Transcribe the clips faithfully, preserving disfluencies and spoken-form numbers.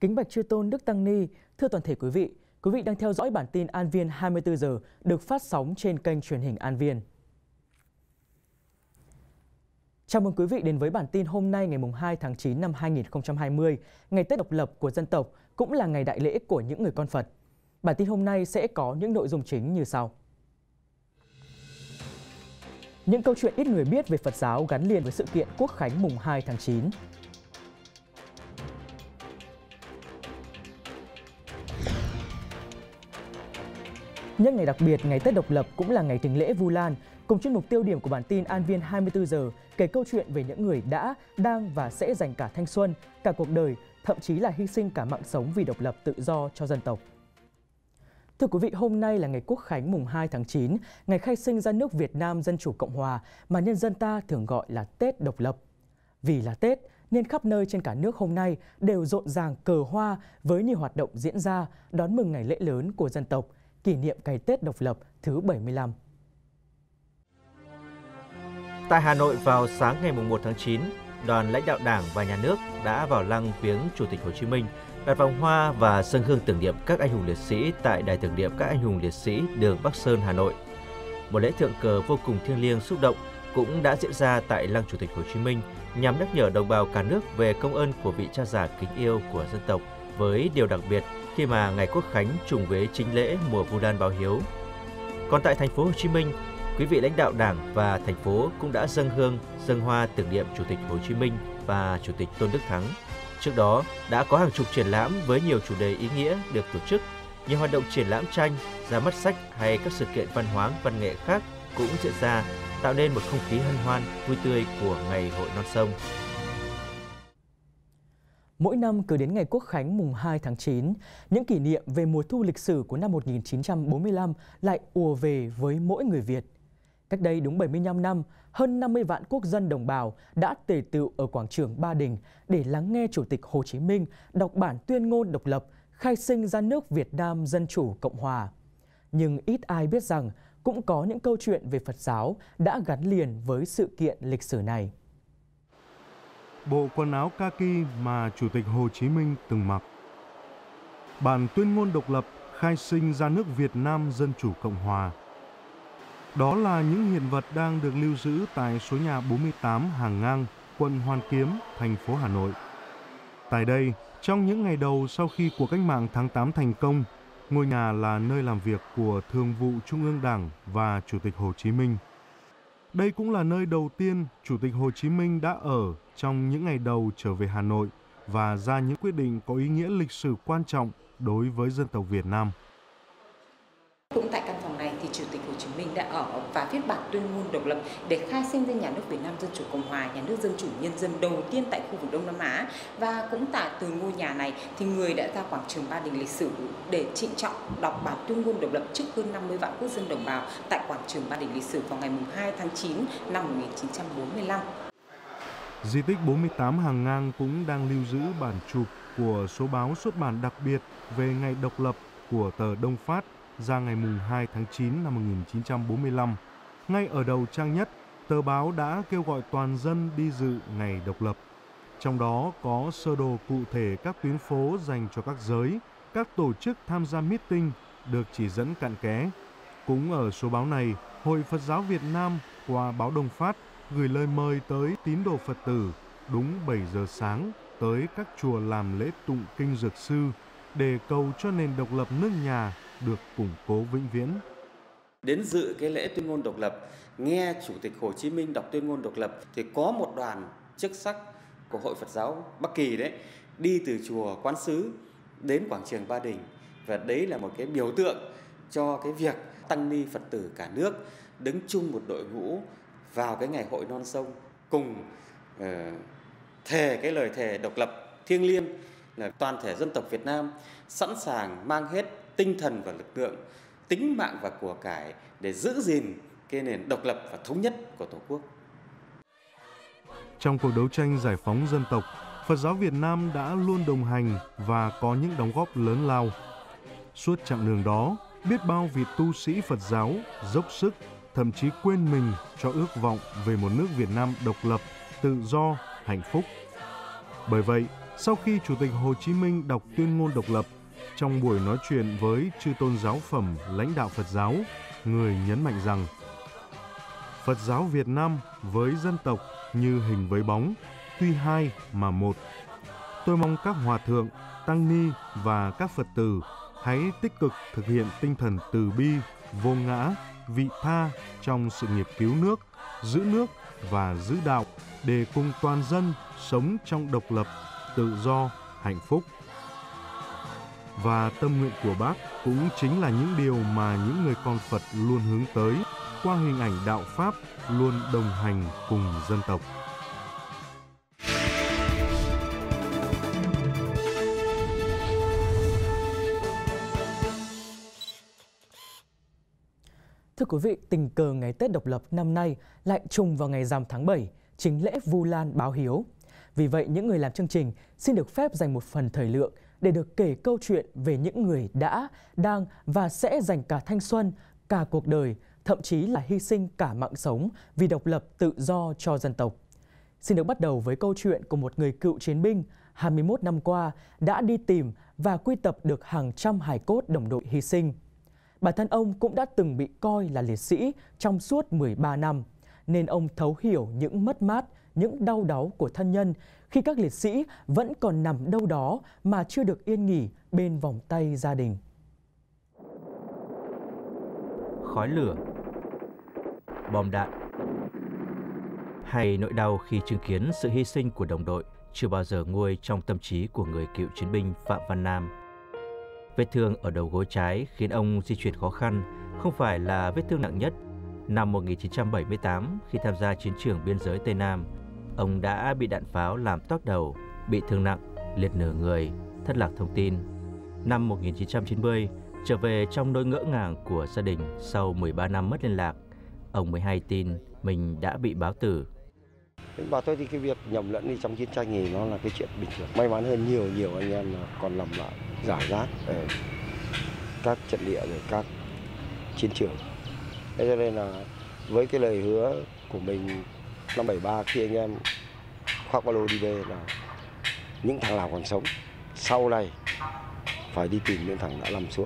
Kính bạch chư tôn Đức Tăng Ni, thưa toàn thể quý vị, quý vị đang theo dõi bản tin An Viên hai mươi tư giờ được phát sóng trên kênh truyền hình An Viên. Chào mừng quý vị đến với bản tin hôm nay ngày hai tháng chín năm hai nghìn không trăm hai mươi, ngày Tết độc lập của dân tộc, cũng là ngày đại lễ của những người con Phật. Bản tin hôm nay sẽ có những nội dung chính như sau. Những câu chuyện ít người biết về Phật giáo gắn liền với sự kiện Quốc khánh mùng hai tháng chín. Nhân ngày đặc biệt, ngày Tết độc lập cũng là ngày thỉnh lễ Vu Lan. Cùng chuyên mục tiêu điểm của bản tin An Viên hai mươi tư giờ kể câu chuyện về những người đã, đang và sẽ dành cả thanh xuân, cả cuộc đời, thậm chí là hy sinh cả mạng sống vì độc lập tự do cho dân tộc. Thưa quý vị, hôm nay là ngày Quốc khánh mùng hai tháng chín, ngày khai sinh ra nước Việt Nam Dân Chủ Cộng Hòa mà nhân dân ta thường gọi là Tết độc lập. Vì là Tết nên khắp nơi trên cả nước hôm nay đều rộn ràng cờ hoa với nhiều hoạt động diễn ra đón mừng ngày lễ lớn của dân tộc, kỷ niệm ngày Tết độc lập thứ bảy mươi lăm. Tại Hà Nội vào sáng ngày mùng một tháng chín, đoàn lãnh đạo Đảng và Nhà nước đã vào lăng viếng Chủ tịch Hồ Chí Minh, đặt vòng hoa và dâng hương tưởng niệm các anh hùng liệt sĩ tại đài tưởng niệm các anh hùng liệt sĩ đường Bắc Sơn, Hà Nội. Một lễ thượng cờ vô cùng thiêng liêng xúc động cũng đã diễn ra tại lăng Chủ tịch Hồ Chí Minh nhằm nhắc nhở đồng bào cả nước về công ơn của vị cha già kính yêu của dân tộc, với điều đặc biệt khi mà ngày Quốc khánh trùng với chính lễ mùa Vu Lan báo hiếu. Còn tại thành phố Hồ Chí Minh, quý vị lãnh đạo Đảng và thành phố cũng đã dâng hương, dâng hoa tưởng niệm Chủ tịch Hồ Chí Minh và Chủ tịch Tôn Đức Thắng. Trước đó đã có hàng chục triển lãm với nhiều chủ đề ý nghĩa được tổ chức, nhiều hoạt động triển lãm tranh, ra mắt sách hay các sự kiện văn hóa văn nghệ khác cũng diễn ra, tạo nên một không khí hân hoan, vui tươi của ngày hội non sông. Mỗi năm cứ đến ngày Quốc khánh mùng hai tháng chín, những kỷ niệm về mùa thu lịch sử của năm một nghìn chín trăm bốn mươi lăm lại ùa về với mỗi người Việt. Cách đây đúng bảy mươi lăm năm, hơn năm mươi vạn quốc dân đồng bào đã tề tựu ở quảng trường Ba Đình để lắng nghe Chủ tịch Hồ Chí Minh đọc bản tuyên ngôn độc lập, khai sinh ra nước Việt Nam Dân Chủ Cộng Hòa. Nhưng ít ai biết rằng cũng có những câu chuyện về Phật giáo đã gắn liền với sự kiện lịch sử này. Bộ quần áo kaki mà Chủ tịch Hồ Chí Minh từng mặc. Bản tuyên ngôn độc lập khai sinh ra nước Việt Nam Dân Chủ Cộng Hòa. Đó là những hiện vật đang được lưu giữ tại số nhà bốn mươi tám Hàng Ngang, quận Hoàn Kiếm, thành phố Hà Nội. Tại đây, trong những ngày đầu sau khi cuộc cách mạng tháng tám thành công, ngôi nhà là nơi làm việc của Thường vụ Trung ương Đảng và Chủ tịch Hồ Chí Minh. Đây cũng là nơi đầu tiên Chủ tịch Hồ Chí Minh đã ở trong những ngày đầu trở về Hà Nội và ra những quyết định có ý nghĩa lịch sử quan trọng đối với dân tộc Việt Nam. Cũng tại căn phòng này thì Chủ tịch Hồ Chí Minh đã ở và viết bản tuyên ngôn độc lập để khai sinh ra nhà nước Việt Nam Dân Chủ Cộng Hòa, nhà nước dân chủ nhân dân đầu tiên tại khu vực Đông Nam Á. Và cũng tại từ ngôi nhà này thì người đã ra quảng trường Ba Đình lịch sử để trịnh trọng đọc bản tuyên ngôn độc lập trước hơn năm mươi vạn quốc dân đồng bào tại quảng trường Ba Đình lịch sử vào ngày hai tháng chín năm một nghìn chín trăm bốn mươi lăm. Di tích bốn mươi tám Hàng Ngang cũng đang lưu giữ bản chụp của số báo xuất bản đặc biệt về ngày độc lập của tờ Đông Phát ra ngày hai tháng chín năm một nghìn chín trăm bốn mươi lăm. Ngay ở đầu trang nhất, tờ báo đã kêu gọi toàn dân đi dự ngày độc lập. Trong đó có sơ đồ cụ thể các tuyến phố dành cho các giới, các tổ chức tham gia meeting được chỉ dẫn cặn kẽ. Cũng ở số báo này, Hội Phật giáo Việt Nam qua báo Đông Phát gửi lời mời tới tín đồ Phật tử đúng bảy giờ sáng tới các chùa làm lễ tụng kinh Dược Sư để cầu cho nền độc lập nước nhà được củng cố vĩnh viễn. Đến dự cái lễ tuyên ngôn độc lập, nghe Chủ tịch Hồ Chí Minh đọc tuyên ngôn độc lập thì có một đoàn chức sắc của Hội Phật giáo Bắc Kỳ đấy đi từ chùa Quán Sứ đến quảng trường Ba Đình, và đấy là một cái biểu tượng cho cái việc tăng ni Phật tử cả nước đứng chung một đội ngũ vào cái ngày hội non sông, cùng uh, thề cái lời thề độc lập thiêng liêng là toàn thể dân tộc Việt Nam sẵn sàng mang hết tinh thần và lực lượng, tính mạng và của cải để giữ gìn cái nền độc lập và thống nhất của Tổ quốc. Trong cuộc đấu tranh giải phóng dân tộc, Phật giáo Việt Nam đã luôn đồng hành và có những đóng góp lớn lao. Suốt chặng đường đó, biết bao vị tu sĩ Phật giáo dốc sức, thậm chí quên mình cho ước vọng về một nước Việt Nam độc lập, tự do, hạnh phúc. Bởi vậy, Sau khi Chủ tịch Hồ Chí Minh đọc tuyên ngôn độc lập, trong buổi nói chuyện với chư tôn giáo phẩm lãnh đạo Phật giáo, người nhấn mạnh rằng Phật giáo Việt Nam với dân tộc như hình với bóng, tuy hai mà một. Tôi mong các hòa thượng, tăng ni và các Phật tử hãy tích cực thực hiện tinh thần từ bi, vô ngã, vị tha trong sự nghiệp cứu nước, giữ nước và giữ đạo để cùng toàn dân sống trong độc lập, tự do, hạnh phúc. Và tâm nguyện của Bác cũng chính là những điều mà những người con Phật luôn hướng tới qua hình ảnh đạo Pháp luôn đồng hành cùng dân tộc. Thưa quý vị, tình cờ ngày Tết độc lập năm nay lại trùng vào ngày rằm tháng bảy, chính lễ Vu Lan báo hiếu. Vì vậy, những người làm chương trình xin được phép dành một phần thời lượng để được kể câu chuyện về những người đã, đang và sẽ dành cả thanh xuân, cả cuộc đời, thậm chí là hy sinh cả mạng sống vì độc lập tự do cho dân tộc. Xin được bắt đầu với câu chuyện của một người cựu chiến binh hai mươi mốt năm qua đã đi tìm và quy tập được hàng trăm hài cốt đồng đội hy sinh. Bản thân ông cũng đã từng bị coi là liệt sĩ trong suốt mười ba năm, nên ông thấu hiểu những mất mát, những đau đáu của thân nhân khi các liệt sĩ vẫn còn nằm đâu đó mà chưa được yên nghỉ bên vòng tay gia đình. Khói lửa, bom đạn hay nỗi đau khi chứng kiến sự hy sinh của đồng đội chưa bao giờ nguôi trong tâm trí của người cựu chiến binh Phạm Văn Nam. Vết thương ở đầu gối trái khiến ông di chuyển khó khăn, không phải là vết thương nặng nhất. Năm một nghìn chín trăm bảy mươi tám, khi tham gia chiến trường biên giới Tây Nam, ông đã bị đạn pháo làm toác đầu, bị thương nặng, liệt nửa người, thất lạc thông tin. Năm một nghìn chín trăm chín mươi, trở về trong nỗi ngỡ ngàng của gia đình sau mười ba năm mất liên lạc, ông mới hay tin mình đã bị báo tử. Bảo tôi thì cái việc nhầm lẫn đi trong chiến tranh thì nó là cái chuyện bình thường. May mắn hơn nhiều nhiều anh em còn nằm lại rải rác ở các trận địa rồi các chiến trường. Thế cho nên là với cái lời hứa của mình năm bảy ba khi anh em khoác ba lô đi về là những thằng nào còn sống sau này phải đi tìm những thằng đã nằm xuống.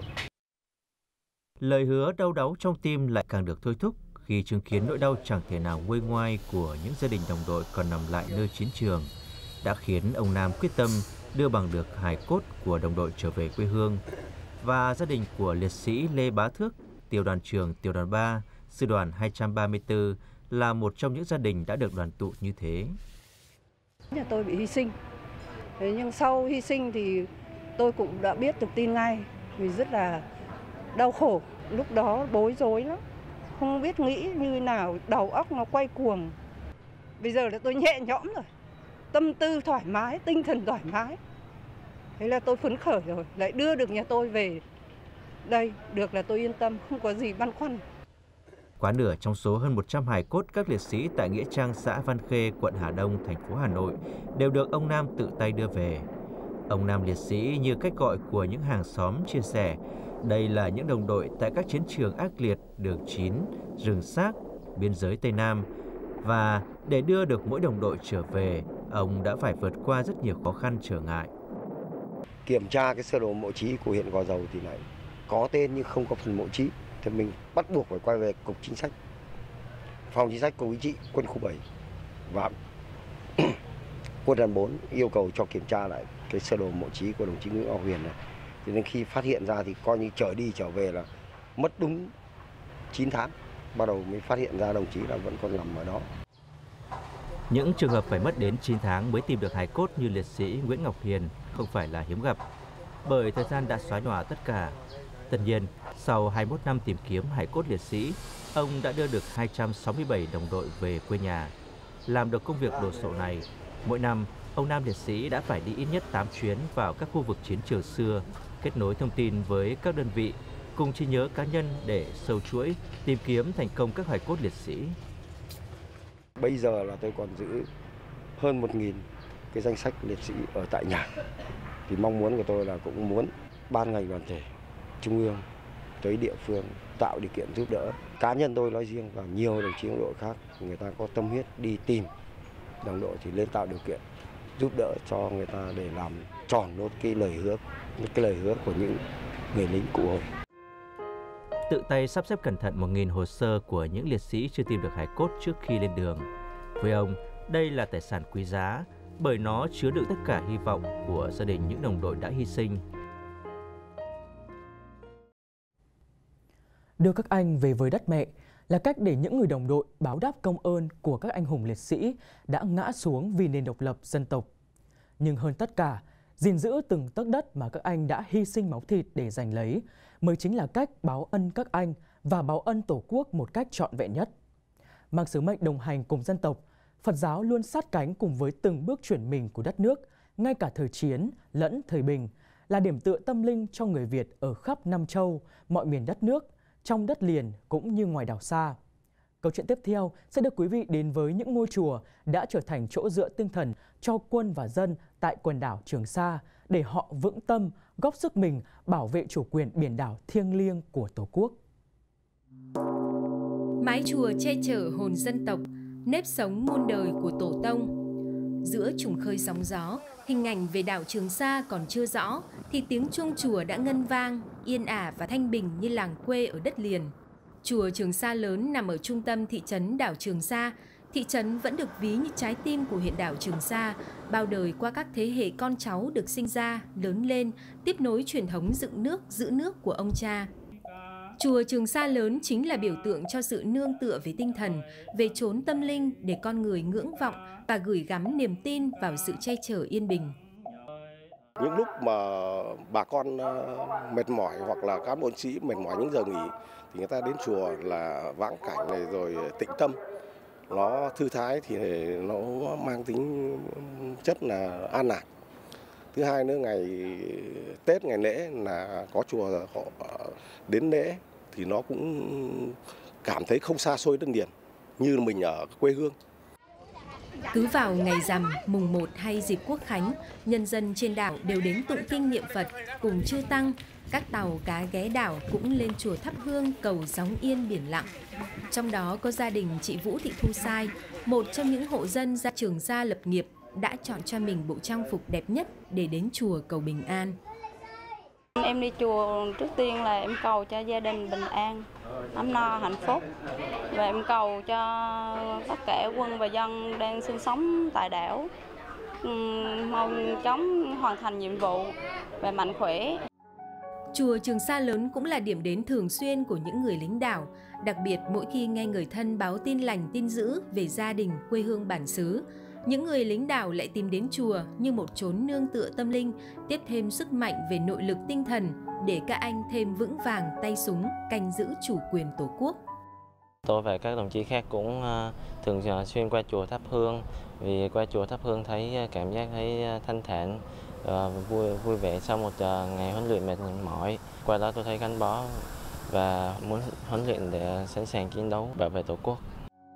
Lời hứa đau đáu trong tim lại càng được thôi thúc khi chứng kiến nỗi đau chẳng thể nào nguôi ngoai của những gia đình đồng đội còn nằm lại nơi chiến trường, đã khiến ông Nam quyết tâm đưa bằng được hài cốt của đồng đội trở về quê hương. Và gia đình của liệt sĩ Lê Bá Thước, tiểu đoàn trưởng tiểu đoàn ba, sư đoàn hai trăm ba mươi tư là một trong những gia đình đã được đoàn tụ như thế. Nhà tôi bị hy sinh, thế nhưng sau hy sinh thì tôi cũng đã biết được tin ngay, vì rất là đau khổ, lúc đó bối rối lắm, không biết nghĩ như nào, đầu óc nó quay cuồng. Bây giờ là tôi nhẹ nhõm rồi, tâm tư thoải mái, tinh thần thoải mái. Thế là tôi phấn khởi rồi, lại đưa được nhà tôi về đây, được là tôi yên tâm, không có gì băn khoăn. Quá nửa trong số hơn một trăm hài cốt các liệt sĩ tại nghĩa trang xã Văn Khê, quận Hà Đông, thành phố Hà Nội đều được ông Nam tự tay đưa về. Ông Nam liệt sĩ như cách gọi của những hàng xóm chia sẻ, đây là những đồng đội tại các chiến trường ác liệt Đường chín, Rừng Xác, biên giới Tây Nam. Và để đưa được mỗi đồng đội trở về, ông đã phải vượt qua rất nhiều khó khăn trở ngại. Kiểm tra cái sơ đồ mộ chí của huyện Gò Dầu thì lại có tên nhưng không có phần mộ chí. Thì mình bắt buộc phải quay về Cục Chính sách, Phòng Chính sách Cục Chính trị quân khu bảy và quân đoàn bốn yêu cầu cho kiểm tra lại cái sơ đồ mộ chí của đồng chí Nguyễn Ngọc Huyền này. Thì đến khi phát hiện ra thì coi như trở đi trở về là mất đúng chín tháng, bắt đầu mới phát hiện ra đồng chí là vẫn còn nằm ở đó. Những trường hợp phải mất đến chín tháng mới tìm được hài cốt như liệt sĩ Nguyễn Ngọc Hiền không phải là hiếm gặp, bởi thời gian đã xóa nhòa tất cả. Tất nhiên, sau hai mươi mốt năm tìm kiếm hài cốt liệt sĩ, ông đã đưa được hai trăm sáu mươi bảy đồng đội về quê nhà. Làm được công việc đồ sộ này, mỗi năm, ông Nam liệt sĩ đã phải đi ít nhất tám chuyến vào các khu vực chiến trường xưa, kết nối thông tin với các đơn vị, cùng trí nhớ cá nhân để sâu chuỗi, tìm kiếm thành công các hài cốt liệt sĩ. Bây giờ là tôi còn giữ hơn một nghìn cái danh sách liệt sĩ ở tại nhà. Thì mong muốn của tôi là cũng muốn ban ngành đoàn thể, trung ương tới địa phương tạo điều kiện giúp đỡ. Cá nhân tôi nói riêng và nhiều đồng chí đồng đội khác, người ta có tâm huyết đi tìm đồng đội thì lên tạo điều kiện giúp đỡ cho người ta để làm tròn nốt cái lời hứa, cái lời hứa của những người lính Cụ Hồ. Tự tay sắp xếp cẩn thận một nghìn hồ sơ của những liệt sĩ chưa tìm được hài cốt trước khi lên đường. Với ông, đây là tài sản quý giá bởi nó chứa đựng tất cả hy vọng của gia đình những đồng đội đã hy sinh. Đưa các anh về với đất mẹ là cách để những người đồng đội báo đáp công ơn của các anh hùng liệt sĩ đã ngã xuống vì nền độc lập dân tộc. Nhưng hơn tất cả, gìn giữ từng tấc đất mà các anh đã hy sinh máu thịt để giành lấy mới chính là cách báo ân các anh và báo ân Tổ quốc một cách trọn vẹn nhất. Mang sứ mệnh đồng hành cùng dân tộc, Phật giáo luôn sát cánh cùng với từng bước chuyển mình của đất nước, ngay cả thời chiến lẫn thời bình, là điểm tựa tâm linh cho người Việt ở khắp năm châu, mọi miền đất nước, trong đất liền cũng như ngoài đảo xa. Câu chuyện tiếp theo sẽ đưa quý vị đến với những ngôi chùa đã trở thành chỗ dựa tinh thần cho quân và dân tại quần đảo Trường Sa để họ vững tâm, góp sức mình bảo vệ chủ quyền biển đảo thiêng liêng của Tổ quốc. Mái chùa che chở hồn dân tộc, nếp sống muôn đời của Tổ tông. Giữa trùng khơi sóng gió, hình ảnh về đảo Trường Sa còn chưa rõ, thì tiếng chuông chùa đã ngân vang, yên ả và thanh bình như làng quê ở đất liền. Chùa Trường Sa lớn nằm ở trung tâm thị trấn đảo Trường Sa. Thị trấn vẫn được ví như trái tim của huyện đảo Trường Sa, bao đời qua các thế hệ con cháu được sinh ra, lớn lên, tiếp nối truyền thống dựng nước, giữ nước của ông cha. Chùa Trường Sa lớn chính là biểu tượng cho sự nương tựa về tinh thần, về chốn tâm linh để con người ngưỡng vọng và gửi gắm niềm tin vào sự che chở yên bình. Những lúc mà bà con mệt mỏi hoặc là cán bộ sĩ mệt mỏi những giờ nghỉ thì người ta đến chùa là vãng cảnh này rồi tĩnh tâm. Nó thư thái thì nó mang tính chất là an lạc. Thứ hai nữa, ngày Tết, ngày lễ là có chùa họ đến lễ thì nó cũng cảm thấy không xa xôi đất liền như mình ở quê hương. Cứ vào ngày rằm, mùng một hay dịp Quốc khánh, nhân dân trên đảo đều đến tụng kinh niệm Phật cùng chư tăng. Các tàu cá ghé đảo cũng lên chùa thắp hương cầu gióng yên biển lặng. Trong đó có gia đình chị Vũ Thị Thu Sai, một trong những hộ dân ra Trường Sa lập nghiệp, đã chọn cho mình bộ trang phục đẹp nhất để đến chùa cầu bình an. Em đi chùa trước tiên là em cầu cho gia đình bình an, ấm no, hạnh phúc. Và em cầu cho tất cả quân và dân đang sinh sống tại đảo mau chóng hoàn thành nhiệm vụ và mạnh khỏe. Chùa Trường Sa lớn cũng là điểm đến thường xuyên của những người lính đảo, đặc biệt mỗi khi nghe người thân báo tin lành tin dữ về gia đình, quê hương bản xứ. Những người lính đảo lại tìm đến chùa như một chốn nương tựa tâm linh, tiếp thêm sức mạnh về nội lực tinh thần để các anh thêm vững vàng tay súng, canh giữ chủ quyền Tổ quốc. Tôi và các đồng chí khác cũng thường xuyên qua chùa thắp hương, vì qua chùa thắp hương thấy cảm giác thấy thanh thản, vui vui vẻ sau một ngày huấn luyện mệt mỏi. Qua đó tôi thấy gắn bó và muốn huấn luyện để sẵn sàng chiến đấu bảo vệ Tổ quốc.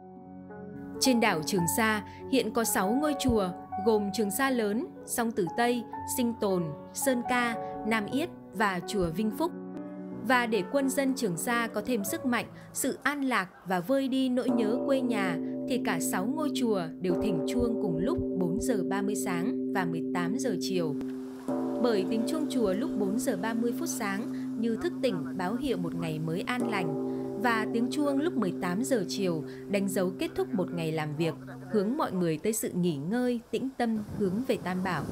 Trên đảo Trường Sa hiện có sáu ngôi chùa gồm Trường Sa lớn, Song Tử Tây, Sinh Tồn, Sơn Ca, Nam Yết và chùa Vinh Phúc. Và để quân dân Trường Sa có thêm sức mạnh, sự an lạc và vơi đi nỗi nhớ quê nhà thì cả sáu ngôi chùa đều thỉnh chuông cùng lúc bốn giờ ba mươi sáng và mười tám giờ chiều. Bởi tiếng chuông chùa lúc bốn giờ ba mươi phút sáng như thức tỉnh báo hiệu một ngày mới an lành, và tiếng chuông lúc mười tám giờ chiều đánh dấu kết thúc một ngày làm việc, hướng mọi người tới sự nghỉ ngơi, tĩnh tâm hướng về Tam Bảo.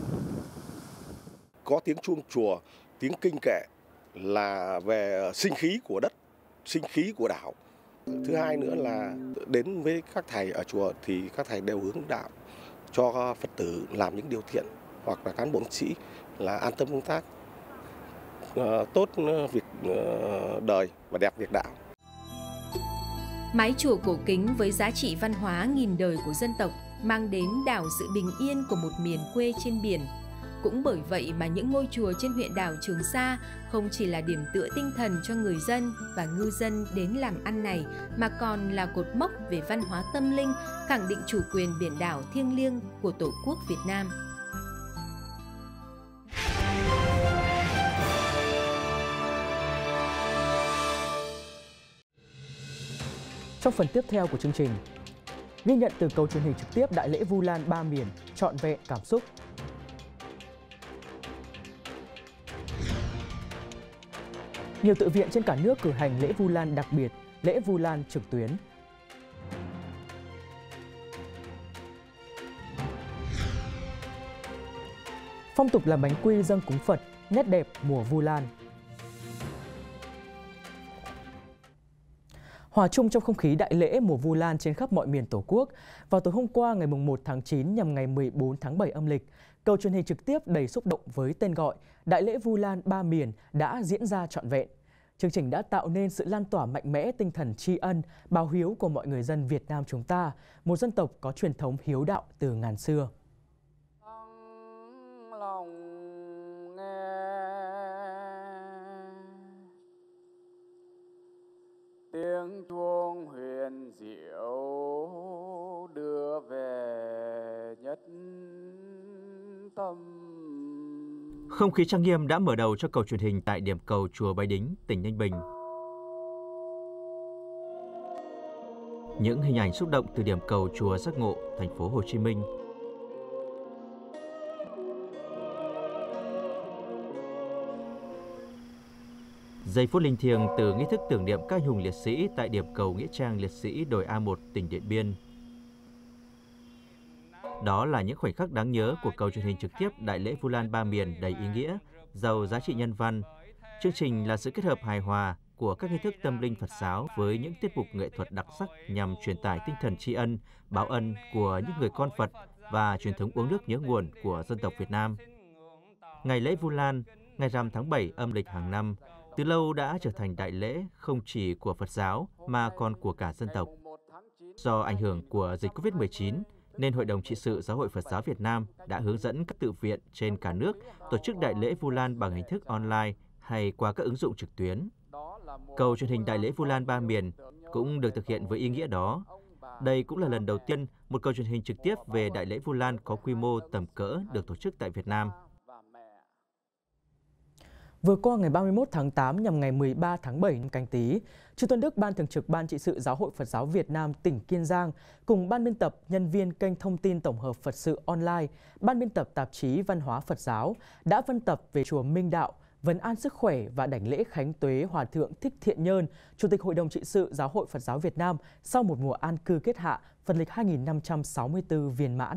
Có tiếng chuông chùa, tiếng kinh kệ là về sinh khí của đất, sinh khí của đảo. Thứ hai nữa là đến với các thầy ở chùa thì các thầy đều hướng đạo cho Phật tử làm những điều thiện, hoặc là cán bộ sĩ là an tâm công tác, tốt việc đời và đẹp việc đạo. Mái chùa cổ kính với giá trị văn hóa nghìn đời của dân tộc mang đến đảo sự bình yên của một miền quê trên biển. Cũng bởi vậy mà những ngôi chùa trên huyện đảo Trường Sa không chỉ là điểm tựa tinh thần cho người dân và ngư dân đến làm ăn này, mà còn là cột mốc về văn hóa tâm linh, khẳng định chủ quyền biển đảo thiêng liêng của Tổ quốc Việt Nam. Trong phần tiếp theo của chương trình, Ghi nhận từ cầu truyền hình trực tiếp Đại lễ Vu Lan Ba Miền, trọn vẹn cảm xúc. Nhiều tự viện trên cả nước cử hành lễ Vu Lan đặc biệt, lễ Vu Lan trực tuyến. Phong tục làm bánh quy dâng cúng Phật, nét đẹp mùa Vu Lan. Hòa chung trong không khí đại lễ mùa Vu Lan trên khắp mọi miền Tổ quốc, vào tối hôm qua ngày mùng một tháng chín nhằm ngày mười bốn tháng bảy âm lịch, cầu truyền hình trực tiếp đầy xúc động với tên gọi Đại lễ Vu Lan Ba Miền đã diễn ra trọn vẹn. Chương trình đã tạo nên sự lan tỏa mạnh mẽ tinh thần tri ân, báo hiếu của mọi người dân Việt Nam chúng ta, một dân tộc có truyền thống hiếu đạo từ ngàn xưa. Tiếng chuông huyền diệu đưa về nhất tâm. Không khí trang nghiêm đã mở đầu cho cầu truyền hình tại điểm cầu chùa Bái Đính, tỉnh Ninh Bình. Những hình ảnh xúc động từ điểm cầu chùa Giác Ngộ, thành phố Hồ Chí Minh. Giây phút linh thiêng từ nghi thức tưởng niệm các anh hùng liệt sĩ tại điểm cầu nghĩa trang liệt sĩ đồi A một, tỉnh Điện Biên. Đó là những khoảnh khắc đáng nhớ của cầu truyền hình trực tiếp Đại lễ Vu Lan Ba Miền đầy ý nghĩa, giàu giá trị nhân văn. Chương trình là sự kết hợp hài hòa của các nghi thức tâm linh Phật giáo với những tiết mục nghệ thuật đặc sắc nhằm truyền tải tinh thần tri ân, báo ân của những người con Phật và truyền thống uống nước nhớ nguồn của dân tộc Việt Nam. Ngày lễ Vu Lan, ngày rằm tháng bảy âm lịch hàng năm, từ lâu đã trở thành đại lễ không chỉ của Phật giáo mà còn của cả dân tộc. Do ảnh hưởng của dịch Covid mười chín, nên Hội đồng trị sự Giáo hội Phật giáo Việt Nam đã hướng dẫn các tự viện trên cả nước tổ chức đại lễ Vu Lan bằng hình thức online hay qua các ứng dụng trực tuyến. Cầu truyền hình Đại lễ Vu Lan Ba Miền cũng được thực hiện với ý nghĩa đó. Đây cũng là lần đầu tiên một cầu truyền hình trực tiếp về Đại lễ Vu Lan có quy mô tầm cỡ được tổ chức tại Việt Nam. Vừa qua ngày ba mươi mốt tháng tám nhằm ngày mười ba tháng bảy năm Canh Tý, Chư Tôn Đức Ban Thường trực Ban Trị sự Giáo hội Phật giáo Việt Nam tỉnh Kiên Giang cùng ban biên tập nhân viên kênh thông tin tổng hợp Phật sự online, ban biên tập tạp chí Văn hóa Phật giáo đã vân tập về chùa Minh Đạo, vấn an sức khỏe và đảnh lễ khánh tuế Hòa thượng Thích Thiện Nhơn, Chủ tịch Hội đồng Trị sự Giáo hội Phật giáo Việt Nam sau một mùa an cư kết hạ, Phật lịch hai nghìn năm trăm sáu mươi tư viên mãn.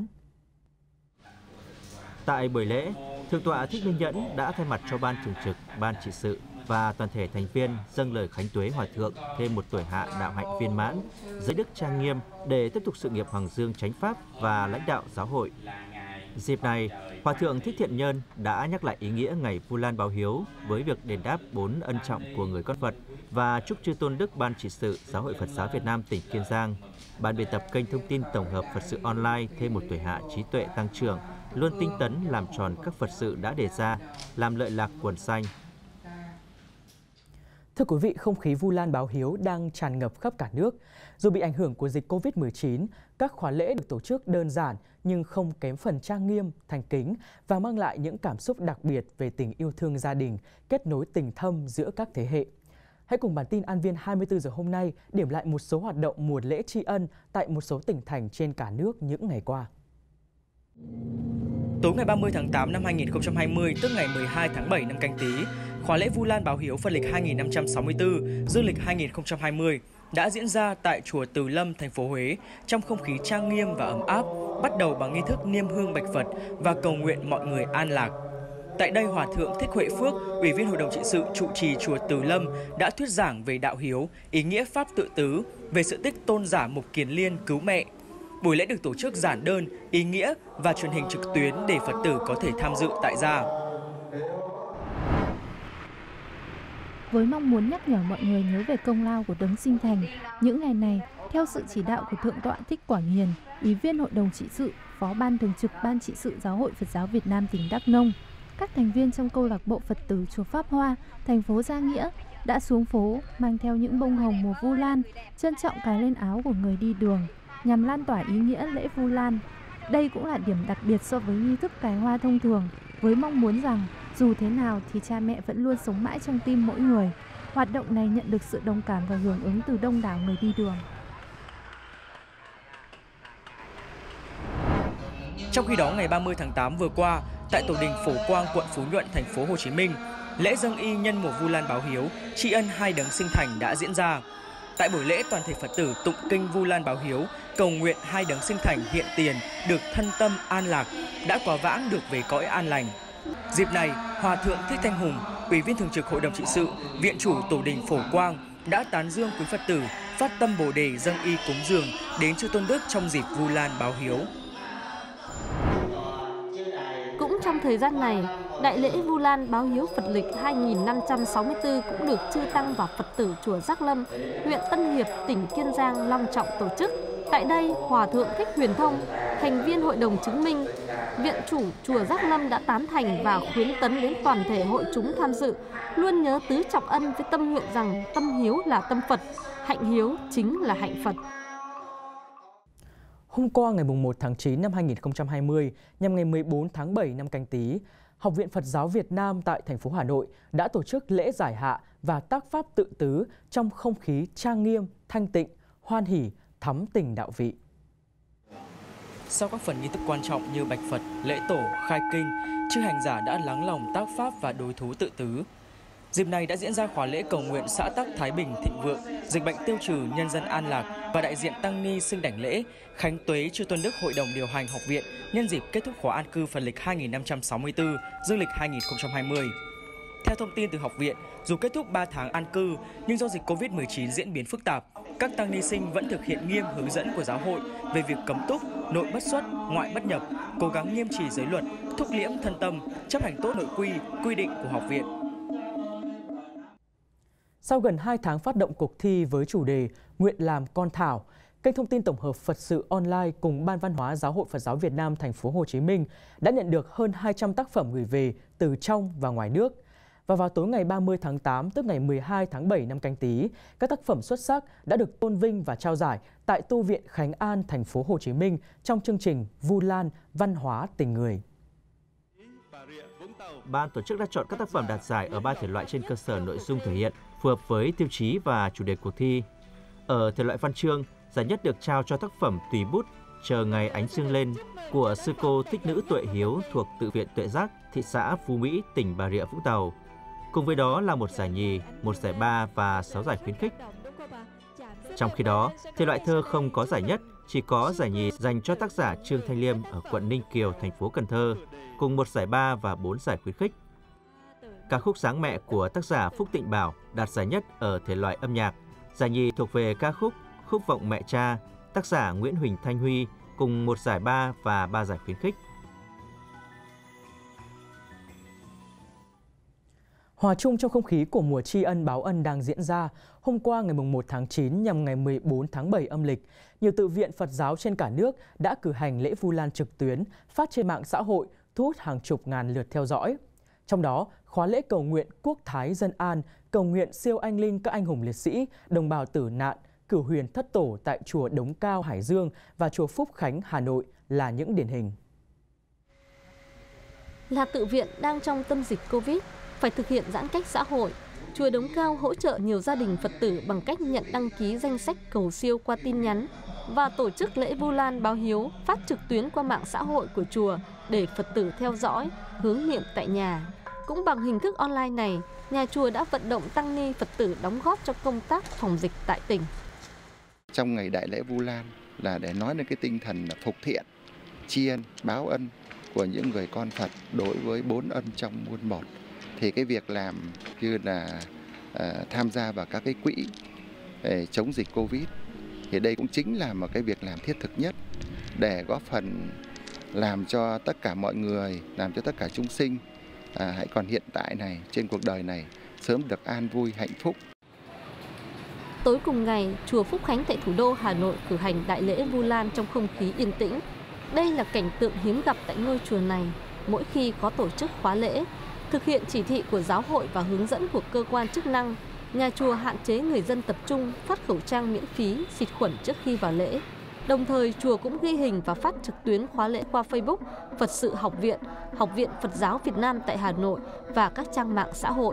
Tại buổi lễ, Thượng tọa Thích Minh Nhẫn đã thay mặt cho Ban Thường trực, Ban Trị sự và toàn thể thành viên dâng lời khánh tuế Hòa thượng thêm một tuổi hạ đạo hạnh viên mãn, giới đức trang nghiêm để tiếp tục sự nghiệp hoàng dương chánh pháp và lãnh đạo giáo hội. Dịp này, Hòa thượng Thích Thiện Nhơn đã nhắc lại ý nghĩa ngày Vu Lan báo hiếu với việc đền đáp bốn ân trọng của người con Phật và chúc Chư Tôn Đức Ban Trị sự Giáo hội Phật giáo Việt Nam tỉnh Kiên Giang, ban biên tập kênh thông tin tổng hợp Phật sự online thêm một tuổi hạ trí tuệ tăng trưởng, luôn tinh tấn làm tròn các Phật sự đã đề ra, làm lợi lạc quần sanh. Thưa quý vị, không khí Vu Lan báo hiếu đang tràn ngập khắp cả nước. Dù bị ảnh hưởng của dịch Covid mười chín, các khóa lễ được tổ chức đơn giản nhưng không kém phần trang nghiêm, thành kính và mang lại những cảm xúc đặc biệt về tình yêu thương gia đình, kết nối tình thâm giữa các thế hệ. Hãy cùng bản tin An Viên hai mươi tư giờ hôm nay điểm lại một số hoạt động mùa lễ tri ân tại một số tỉnh thành trên cả nước những ngày qua. Tối ngày ba mươi tháng tám năm hai nghìn không trăm hai mươi, tức ngày mười hai tháng bảy năm Canh Tý, khóa lễ Vu Lan báo hiếu Phật lịch hai nghìn năm trăm sáu mươi tư, dương lịch hai nghìn không trăm hai mươi đã diễn ra tại chùa Từ Lâm, thành phố Huế trong không khí trang nghiêm và ấm áp, bắt đầu bằng nghi thức niêm hương bạch Phật và cầu nguyện mọi người an lạc. Tại đây, Hòa thượng Thích Huệ Phước, Ủy viên Hội đồng Trị sự trụ trì chùa Từ Lâm đã thuyết giảng về đạo hiếu, ý nghĩa pháp tự tứ, về sự tích tôn giả Mục Kiền Liên cứu mẹ. Buổi lễ được tổ chức giản đơn, ý nghĩa và truyền hình trực tuyến để Phật tử có thể tham dự tại gia. Với mong muốn nhắc nhở mọi người nhớ về công lao của đấng sinh thành, những ngày này, theo sự chỉ đạo của Thượng tọa Thích Quảng Hiền, Ủy viên Hội đồng Trị sự, Phó Ban Thường trực Ban Trị sự Giáo hội Phật giáo Việt Nam tỉnh Đắk Nông, các thành viên trong câu lạc bộ Phật tử chùa Pháp Hoa, thành phố Gia Nghĩa đã xuống phố mang theo những bông hồng mùa Vu Lan, trân trọng cài lên áo của người đi đường, nhằm lan tỏa ý nghĩa lễ Vu Lan. Đây cũng là điểm đặc biệt so với nghi thức cài hoa thông thường, với mong muốn rằng dù thế nào thì cha mẹ vẫn luôn sống mãi trong tim mỗi người. Hoạt động này nhận được sự đồng cảm và hưởng ứng từ đông đảo người đi đường. Trong khi đó, ngày ba mươi tháng tám vừa qua, tại tổ đình Phổ Quang, quận Phú Nhuận, thành phố Hồ Chí Minh, lễ dâng y nhân mùa Vu Lan báo hiếu, tri ân hai đấng sinh thành đã diễn ra. Tại buổi lễ, toàn thể Phật tử tụng kinh Vu Lan báo hiếu, cầu nguyện hai đấng sinh thành hiện tiền được thân tâm an lạc, đã quá vãng được về cõi an lành. Dịp này, Hòa thượng Thích Thanh Hùng, Ủy viên Thường trực Hội đồng trị sự, Viện chủ tổ đình Phổ Quang đã tán dương quý Phật tử phát tâm Bồ đề dâng y cúng dường đến chư tôn đức trong dịp Vu Lan báo hiếu. Cũng trong thời gian này, Đại lễ Vu Lan báo hiếu Phật lịch hai nghìn năm trăm sáu mươi tư cũng được chư tăng và Phật tử chùa Giác Lâm, huyện Tân Hiệp, tỉnh Kiên Giang long trọng tổ chức. Tại đây, Hòa thượng Thích Huyền Thông, thành viên Hội đồng chứng minh, Viện chủ chùa Giác Lâm đã tán thành và khuyến tấn đến toàn thể hội chúng tham dự, luôn nhớ tứ trọng ân với tâm nguyện rằng tâm hiếu là tâm Phật, hạnh hiếu chính là hạnh Phật. Hôm qua ngày một tháng chín năm hai nghìn không trăm hai mươi, nhằm ngày mười bốn tháng bảy năm Canh Tý, Học viện Phật giáo Việt Nam tại thành phố Hà Nội đã tổ chức lễ giải hạ và tác pháp tự tứ trong không khí trang nghiêm, thanh tịnh, hoan hỉ, thắm tình đạo vị. Sau các phần nghi thức quan trọng như bạch Phật, lễ tổ, khai kinh, chư hành giả đã lắng lòng tác pháp và đối thú tự tứ. Dịp này đã diễn ra khóa lễ cầu nguyện xã tắc Thái Bình thịnh vượng, dịch bệnh tiêu trừ, nhân dân an lạc và đại diện tăng ni xưng đảnh lễ khánh tuế chư tôn đức Hội đồng điều hành học viện nhân dịp kết thúc khóa an cư Phật lịch hai nghìn năm trăm sáu mươi tư, dương lịch hai nghìn không trăm hai mươi. Theo thông tin từ học viện, dù kết thúc ba tháng an cư nhưng do dịch Covid mười chín diễn biến phức tạp, các tăng ni sinh vẫn thực hiện nghiêm hướng dẫn của giáo hội về việc cấm túc, nội bất xuất, ngoại bất nhập, cố gắng nghiêm trì giới luật, thúc liễm thân tâm, chấp hành tốt nội quy, quy định của học viện. Sau gần hai tháng phát động cuộc thi với chủ đề Nguyện làm con thảo, kênh thông tin tổng hợp Phật sự online cùng Ban Văn hóa Giáo hội Phật giáo Việt Nam thành phố Hồ Chí Minh đã nhận được hơn hai trăm tác phẩm gửi về từ trong và ngoài nước. Và vào tối ngày ba mươi tháng tám, tức ngày mười hai tháng bảy năm Canh Tý, các tác phẩm xuất sắc đã được tôn vinh và trao giải tại Tu viện Khánh An, thành phố Hồ Chí Minh trong chương trình Vu Lan Văn hóa tình người. Ban tổ chức đã chọn các tác phẩm đạt giải ở ba thể loại trên cơ sở nội dung thể hiện phù hợp với tiêu chí và chủ đề cuộc thi. Ở thể loại văn chương, giải nhất được trao cho tác phẩm Tùy bút Chờ ngày ánh dương lên của sư cô Thích Nữ Tuệ Hiếu thuộc Tự viện Tuệ Giác, thị xã Phú Mỹ, tỉnh Bà Rịa Vũng Tàu. Cùng với đó là một giải nhì, một giải ba và sáu giải khuyến khích. Trong khi đó, thể loại thơ không có giải nhất, chỉ có giải nhì dành cho tác giả Trương Thanh Liêm ở quận Ninh Kiều, thành phố Cần Thơ, cùng một giải ba và bốn giải khuyến khích. Ca khúc Sáng Mẹ của tác giả Phúc Tịnh Bảo đạt giải nhất ở thể loại âm nhạc. Giải nhì thuộc về ca khúc Khúc Vọng Mẹ Cha, tác giả Nguyễn Huỳnh Thanh Huy, cùng một giải ba và ba giải khuyến khích. Hòa chung trong không khí của mùa tri ân báo ân đang diễn ra, hôm qua ngày một tháng chín nhằm ngày mười bốn tháng bảy âm lịch, nhiều tự viện Phật giáo trên cả nước đã cử hành lễ Vu Lan trực tuyến phát trên mạng xã hội, thu hút hàng chục ngàn lượt theo dõi. Trong đó, khóa lễ cầu nguyện Quốc Thái Dân An, cầu nguyện siêu anh linh các anh hùng liệt sĩ, đồng bào tử nạn, cửu huyền thất tổ tại chùa Đống Cao, Hải Dương và chùa Phúc Khánh, Hà Nội là những điển hình. Là tự viện đang trong tâm dịch Covid, phải thực hiện giãn cách xã hội, chùa Đống Cao hỗ trợ nhiều gia đình Phật tử bằng cách nhận đăng ký danh sách cầu siêu qua tin nhắn và tổ chức lễ Vu Lan báo hiếu phát trực tuyến qua mạng xã hội của chùa để Phật tử theo dõi, hướng niệm tại nhà. Cũng bằng hình thức online này, nhà chùa đã vận động tăng ni Phật tử đóng góp cho công tác phòng dịch tại tỉnh. Trong ngày đại lễ Vu Lan là để nói đến cái tinh thần là phục thiện, tri ân, báo ân của những người con Phật đối với bốn ân trong muôn một. Thì cái việc làm như là uh, tham gia vào các cái quỹ để chống dịch Covid thì đây cũng chính là một cái việc làm thiết thực nhất để góp phần làm cho tất cả mọi người, làm cho tất cả chúng sinh uh, hãy còn hiện tại này, trên cuộc đời này sớm được an vui, hạnh phúc. Tối cùng ngày, chùa Phúc Khánh tại thủ đô Hà Nội cử hành đại lễ Vu Lan trong không khí yên tĩnh. Đây là cảnh tượng hiếm gặp tại ngôi chùa này mỗi khi có tổ chức khóa lễ. Thực hiện chỉ thị của giáo hội và hướng dẫn của cơ quan chức năng, nhà chùa hạn chế người dân tập trung, phát khẩu trang miễn phí, xịt khuẩn trước khi vào lễ. Đồng thời, chùa cũng ghi hình và phát trực tuyến khóa lễ qua Facebook, Phật sự học viện, Học viện Phật giáo Việt Nam tại Hà Nội và các trang mạng xã hội.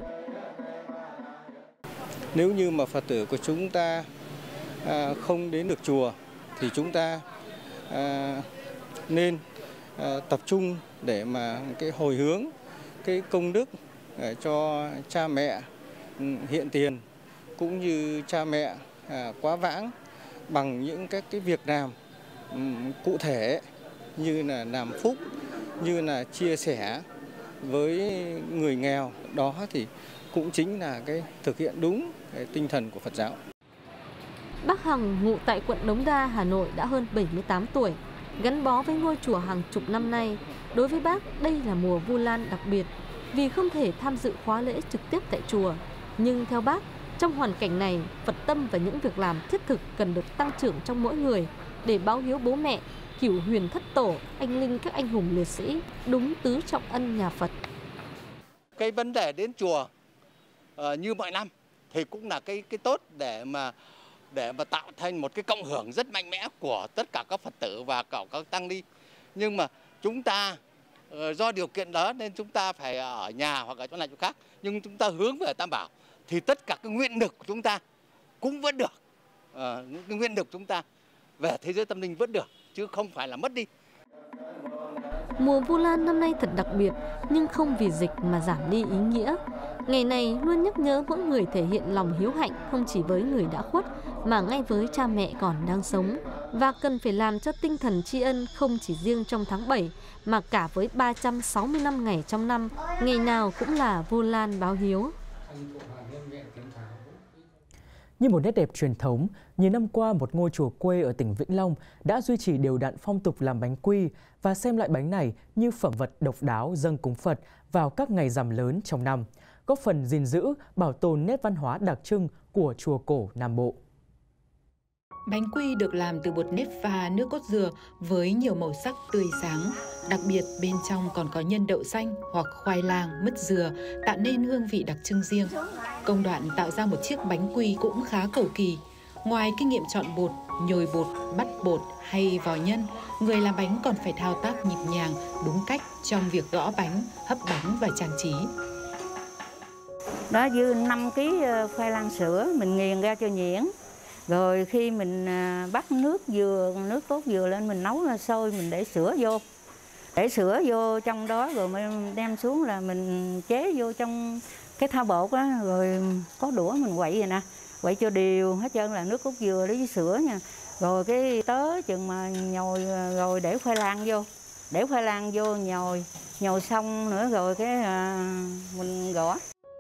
Nếu như mà Phật tử của chúng ta à, không đến được chùa thì chúng ta à, nên tập trung để mà cái hồi hướng cái công đức để cho cha mẹ hiện tiền cũng như cha mẹ quá vãng bằng những các cái việc làm cụ thể như là làm phúc, như là chia sẻ với người nghèo. Đó thì cũng chính là cái thực hiện đúng cái tinh thần của Phật giáo. Bác Hằng ngụ tại quận Đống Đa, Hà Nội đã hơn bảy mươi tám tuổi, gắn bó với ngôi chùa hàng chục năm nay. Đối với bác, đây là mùa Vu Lan đặc biệt vì không thể tham dự khóa lễ trực tiếp tại chùa. Nhưng theo bác, trong hoàn cảnh này, Phật tâm và những việc làm thiết thực cần được tăng trưởng trong mỗi người để báo hiếu bố mẹ, cửu huyền thất tổ, anh linh các anh hùng liệt sĩ, đúng tứ trọng ân nhà Phật. Cái vấn đề đến chùa uh, như mọi năm thì cũng là cái cái tốt để mà để mà tạo thành một cái cộng hưởng rất mạnh mẽ của tất cả các Phật tử và cả các tăng ni. Nhưng mà chúng ta uh, do điều kiện đó nên chúng ta phải ở nhà hoặc ở chỗ này chỗ khác, nhưng chúng ta hướng về Tam Bảo thì tất cả cái nguyện lực của chúng ta cũng vẫn được, uh, cái nguyện lực chúng ta về thế giới tâm linh vẫn được, chứ không phải là mất đi. Mùa Vu Lan năm nay thật đặc biệt, nhưng không vì dịch mà giảm đi ý nghĩa. Ngày này luôn nhắc nhớ mỗi người thể hiện lòng hiếu hạnh không chỉ với người đã khuất, mà ngay với cha mẹ còn đang sống. Và cần phải làm cho tinh thần tri ân không chỉ riêng trong tháng bảy, mà cả với ba trăm sáu mươi lăm ngày trong năm, ngày nào cũng là Vu Lan báo hiếu. Như một nét đẹp truyền thống, nhiều năm qua một ngôi chùa quê ở tỉnh Vĩnh Long đã duy trì đều đặn phong tục làm bánh quy và xem loại bánh này như phẩm vật độc đáo dâng cúng Phật vào các ngày rằm lớn trong năm, góp phần gìn giữ, bảo tồn nét văn hóa đặc trưng của chùa cổ Nam Bộ. Bánh quy được làm từ bột nếp pha nước cốt dừa với nhiều màu sắc tươi sáng. Đặc biệt bên trong còn có nhân đậu xanh hoặc khoai lang, mứt dừa tạo nên hương vị đặc trưng riêng. Công đoạn tạo ra một chiếc bánh quy cũng khá cầu kỳ. Ngoài kinh nghiệm chọn bột, nhồi bột, bắt bột hay vò nhân, người làm bánh còn phải thao tác nhịp nhàng, đúng cách trong việc gõ bánh, hấp bánh và trang trí. Đó dư năm ký khoai lang sữa mình nghiền ra cho nhuyễn. Rồi khi mình bắt nước dừa, nước cốt dừa lên mình nấu sôi, mình để sữa vô. Để sữa vô trong đó rồi mình đem xuống là mình chế vô trong cái thau bột á, rồi có đũa mình quậy vậy nè. Quậy cho đều hết trơn là nước cốt dừa với sữa nha. Rồi cái tớ chừng mà nhồi rồi để khoai lang vô. Để khoai lang vô nhồi, nhồi xong nữa rồi cái à, mình gõ.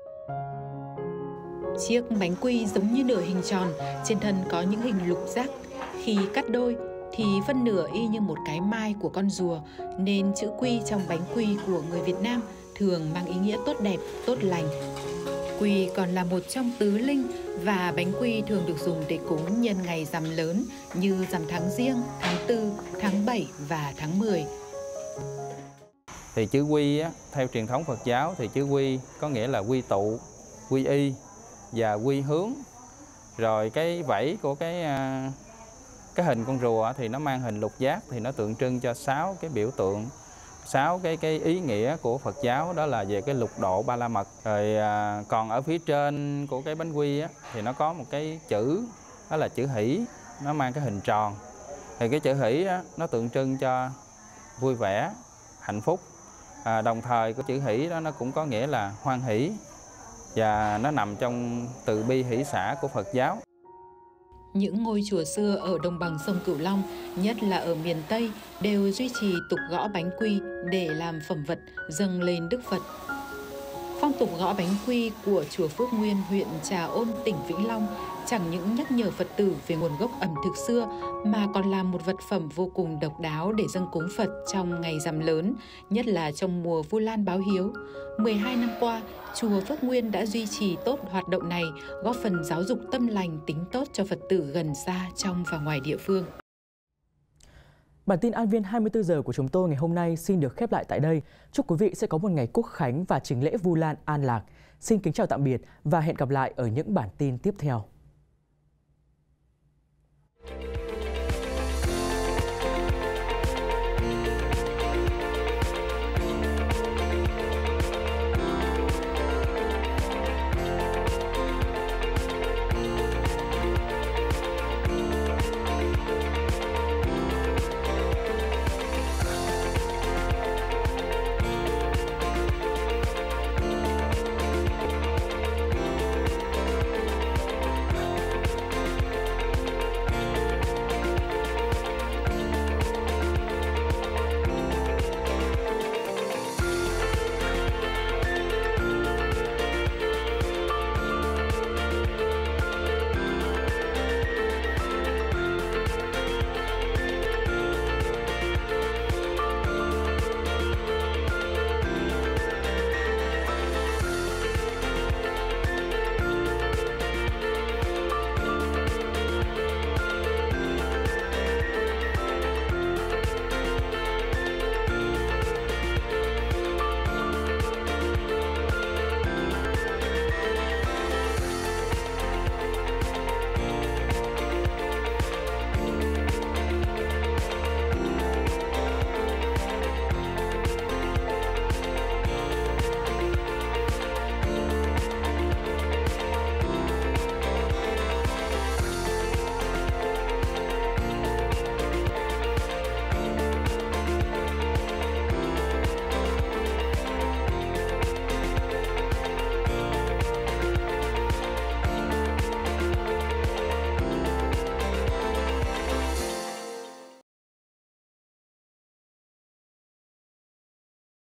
Chiếc bánh quy giống như nửa hình tròn, trên thân có những hình lục giác. Khi cắt đôi thì phân nửa y như một cái mai của con rùa, nên chữ quy trong bánh quy của người Việt Nam thường mang ý nghĩa tốt đẹp, tốt lành. Quy còn là một trong tứ linh và bánh quy thường được dùng để cúng nhân ngày rằm lớn như rằm tháng Giêng, tháng tư, tháng bảy và tháng mười. Thì chữ quy á, theo truyền thống Phật giáo thì chữ quy có nghĩa là quy tụ, quy y và quy hướng. Rồi cái vảy của cái cái hình con rùa thì nó mang hình lục giác, thì nó tượng trưng cho sáu cái biểu tượng, sáu cái cái ý nghĩa của Phật giáo, đó là về cái lục độ ba la mật. Rồi à, còn ở phía trên của cái bánh quy á, thì nó có một cái chữ, đó là chữ hỷ, nó mang cái hình tròn. Thì cái chữ hỷ á, nó tượng trưng cho vui vẻ, hạnh phúc. À, đồng thời cái chữ hỷ đó nó cũng có nghĩa là hoan hỷ, và nó nằm trong từ bi hỷ xả của Phật giáo. Những ngôi chùa xưa ở đồng bằng sông Cửu Long, nhất là ở miền Tây, đều duy trì tục gõ bánh quy để làm phẩm vật dâng lên Đức Phật. Phong tục gõ bánh quy của chùa Phước Nguyên, huyện Trà Ôn, tỉnh Vĩnh Long chẳng những nhắc nhở Phật tử về nguồn gốc ẩm thực xưa mà còn là một vật phẩm vô cùng độc đáo để dâng cúng Phật trong ngày rằm lớn, nhất là trong mùa Vu Lan báo hiếu. mười hai năm qua, chùa Phước Nguyên đã duy trì tốt hoạt động này, góp phần giáo dục tâm lành tính tốt cho Phật tử gần xa trong và ngoài địa phương. Bản tin An Viên hai mươi tư giờ của chúng tôi ngày hôm nay xin được khép lại tại đây. Chúc quý vị sẽ có một ngày Quốc Khánh và Trình lễ Vu Lan an lạc. Xin kính chào tạm biệt và hẹn gặp lại ở những bản tin tiếp theo.